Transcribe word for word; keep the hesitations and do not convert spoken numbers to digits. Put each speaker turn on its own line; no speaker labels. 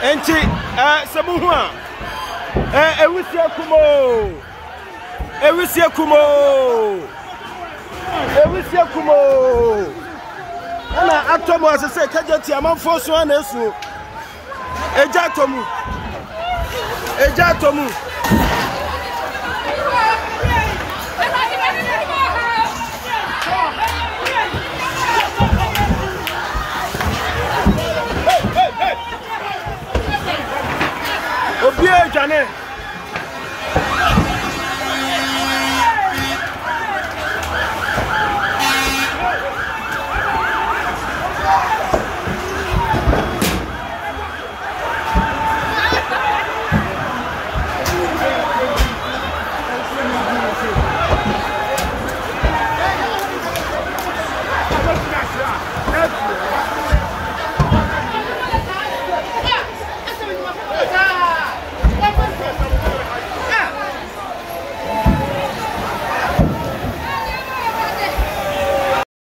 enti eh sebuhu a eh ewusia kumo ewusia kumo ewusia kumo ana atomo asese kajati amanfo so na esu eja atomu eja atomu